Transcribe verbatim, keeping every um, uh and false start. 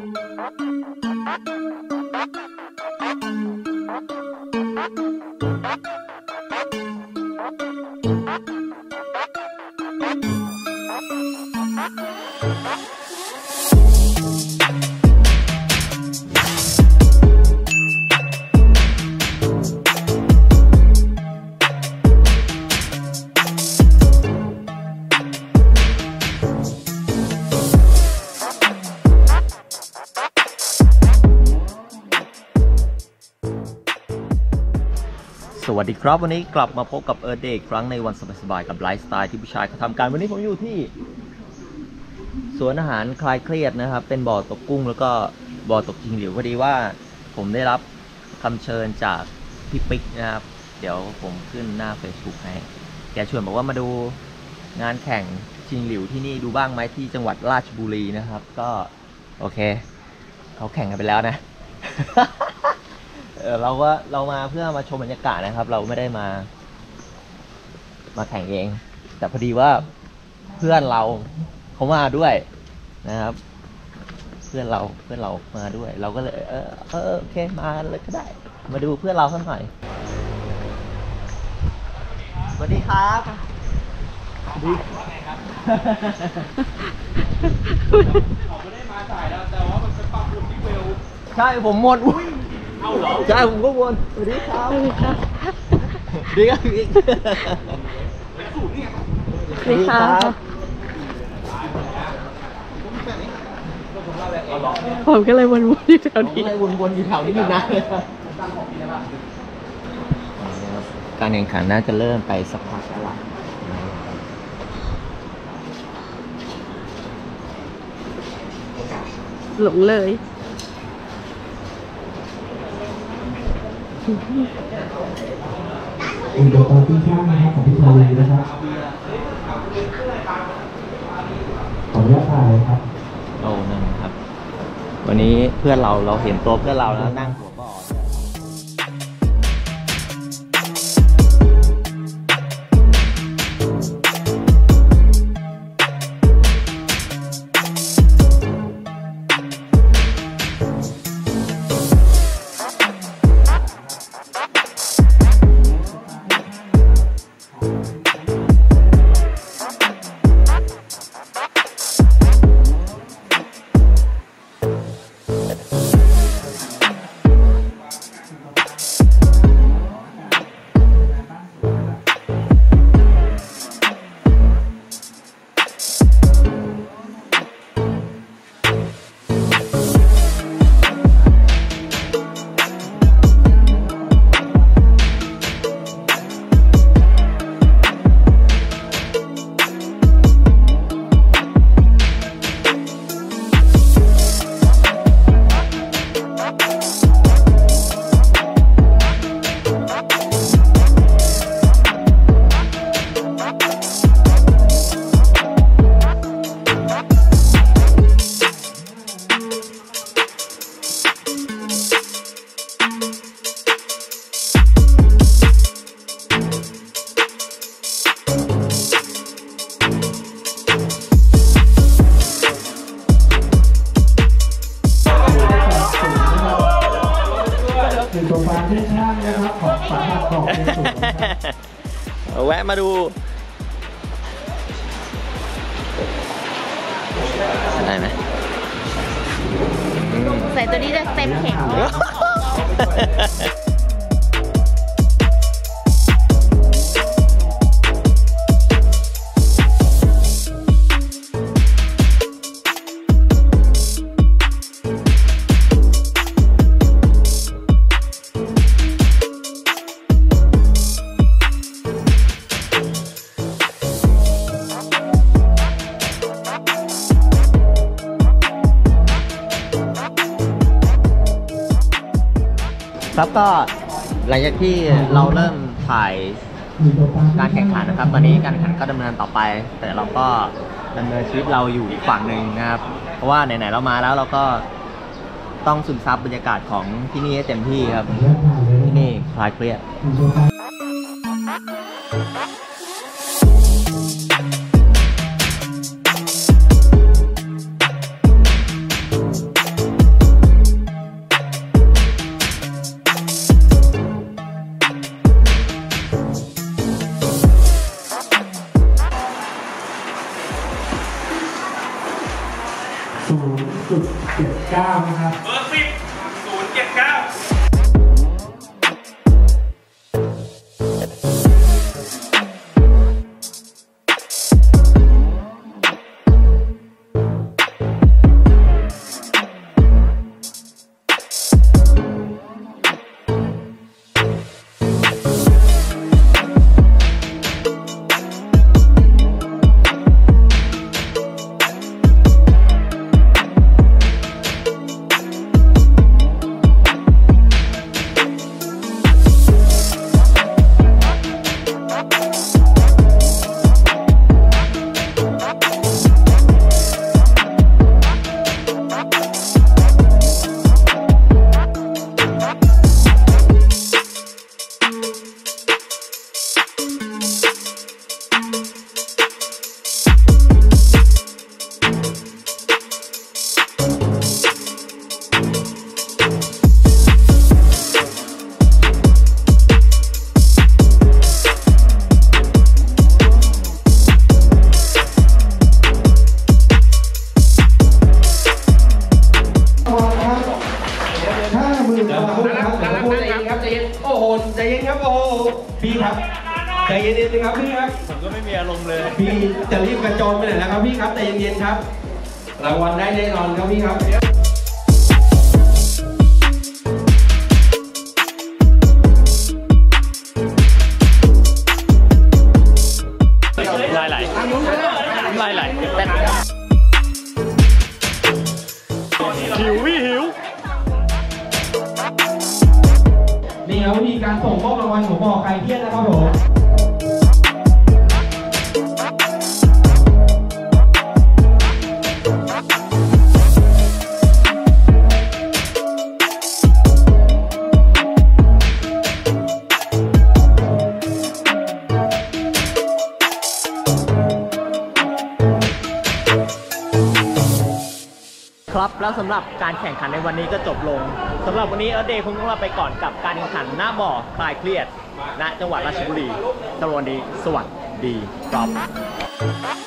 สวัสดีครับวันนี้กลับมาพบกับเอิร์ธเดย์อีกครั้งในวันสบายๆกับไลฟ์สไตล์ที่ผู้ชายเขาทำกันวันนี้ผมอยู่ที่สวนอาหารคลายเครียดนะครับเป็นบ่อตกกุ้งแล้วก็บ่อตกจิงหลิวพอดีว่าผมได้รับคำเชิญจากพี่ปิ๊กนะครับเดี๋ยวผมขึ้นหน้า Facebook ให้แกชวนบอกว่ามาดูงานแข่งจิงหลิวที่นี่ดูบ้างไหมที่จังหวัดราชบุรีนะครับก็โอเคเขาแข่งกันไปแล้วนะ เราก็เรามาเพื่อมาชมบรรยากาศนะครับเราไม่ได้มามาแข่งเองแต่พอดีว่าเพื่อนเราเขามาด้วยนะครับเพื่อนเราเพื่อนเรามาด้วยเราก็เลยเออเออโอเคมาเลยก็ได้มาดูเพื่อนเราสักหน่อยสวัสดีครับสวัสดีครับเราไม่ได้มาสายแล้วแต่ว่ามันเป็นปรับปรุงที่เวลใช่ผมหมดเอาเหรอใช่ผมก็วนสวัสดีครับสวัสดีครับดีครับพี่สวัสดีครับผมก็เลยวนๆอยู่แถวนี้เลยวนๆอยู่แถวนี้อยู่นะการแข่งขันน่าจะเริ่มไปสักพักแล้วหลงเลยอุปกรณ์ที่ช่างนะครับของพี่ชาลีนะครับขออนุญาตถ่ายเลยครับโอ้นั่นครับวันนี้เพื่อนเราเราเห็นตัวเพื่อนเราแล้วนั่งหัวบ่อแวะมาดูได้ไหมใส่ตัวนี้จะเต็มแข็งครับก็หลังจากที่เราเริ่มถ่ายการแข่งขันนะครับตอนนี้การแข่งขันก็ดำเนินต่อไปแต่เราก็ดำเนินชีวิตเราอยู่อีกฝั่งหนึ่งนะครับเพราะว่าไหนๆเรามาแล้วเราก็ต้องซึมซับบรรยากาศของที่นี่ให้เต็มที่ครับที่นี่คลายเครียดคย์จุดเจ็ดเก้านะครับเบอร์สิบศูนย์เจ็ดเก้าโอ้โหใจเย็นครับโอ้โหพี่ครับใจเย็นๆนะครับพี่ครับผมก็ไม่มีอารมณ์เลยพี่จะรีบกระโจนไปไหนแล้วครับพี่ครับใจเย็นๆครับรางวัลได้แน่นอนครับพี่ครับลายไหลลายไหลหิวพี่หิวนี่ครับวิธีการส่งมอบรางวัลของบ่อไก่เทียนนะครับผมครับแล้วสำหรับการแข่งขันในวันนี้ก็จบลงสำหรับวันนี้เอิร์ธเดย์คงต้องลาไปก่อนกับการแข่งขันหน้าบ่อคลายเครียดณจังหวัดราชบุรีสวัสดีสวัสดีครับ